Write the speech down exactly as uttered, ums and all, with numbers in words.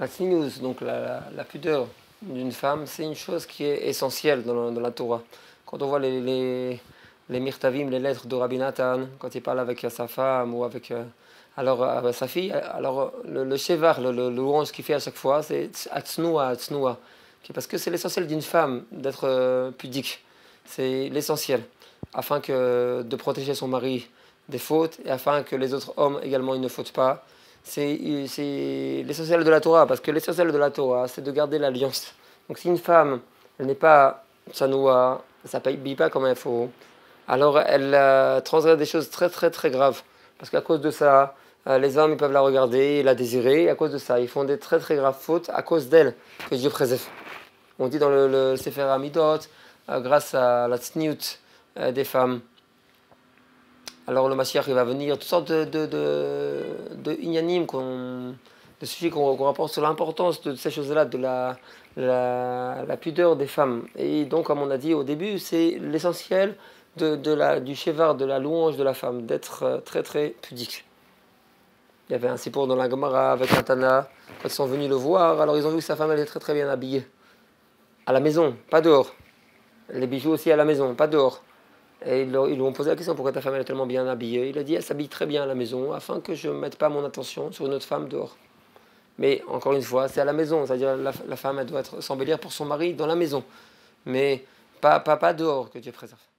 La tznius, donc la, la, la pudeur d'une femme, c'est une chose qui est essentielle dans la, dans la Torah. Quand on voit les, les, les mirtavim, les lettres de Rabbi Nathan, quand il parle avec sa femme ou avec, euh, alors, avec sa fille, alors le, le shevar, le, le, le louange qu'il fait à chaque fois, c'est atznoua, atznoua, parce que c'est l'essentiel d'une femme d'être euh, pudique. C'est l'essentiel, afin que, de protéger son mari des fautes et afin que les autres hommes également ils ne fautent pas. C'est l'essentiel de la Torah, parce que l'essentiel de la Torah, c'est de garder l'alliance. Donc si une femme, elle n'est pas tsanoua, elle ne s'habille pas comme il faut, alors elle euh, transgresse des choses très très très graves. Parce qu'à cause de ça, euh, les hommes ils peuvent la regarder, la désirer, et à cause de ça, ils font des très très graves fautes à cause d'elle, que Dieu préserve. On dit dans le, le Sefer Hamidot, euh, grâce à la tzniut euh, des femmes, alors le Mashiach il va venir, toutes sortes de, de, de, de inyanim, de sujets qu'on qu rapporte sur l'importance de ces choses-là, de la, la, la pudeur des femmes. Et donc, comme on a dit au début, c'est l'essentiel de, de la, du shevar, de la louange de la femme, d'être très très pudique. Il y avait un sipour dans la Gemara avec un Tana, quand ils sont venus le voir, alors ils ont vu que sa femme elle est très très bien habillée. À la maison, pas dehors. Les bijoux aussi à la maison, pas dehors. Et ils lui ont posé la question, pourquoi ta femme elle est tellement bien habillée? Il a dit, elle s'habille très bien à la maison, afin que je ne mette pas mon attention sur une autre femme dehors. Mais encore une fois, c'est à la maison, c'est-à-dire la, la femme elle doit s'embellir pour son mari dans la maison, mais pas, pas, pas dehors, que Dieu préserve.